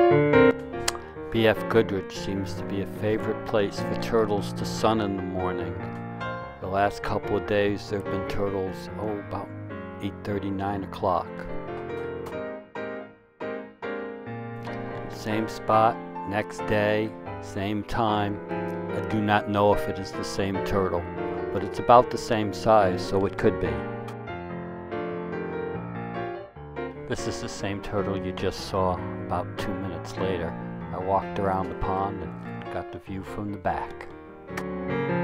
B.F. Goodrich seems to be a favorite place for turtles to sun in the morning. The last couple of days there have been turtles, about 8:30, 9 o'clock. Same spot, next day, same time. I do not know if it is the same turtle, but it's about the same size, so it could be. This is the same turtle you just saw about 2 minutes later. I walked around the pond and got the view from the back.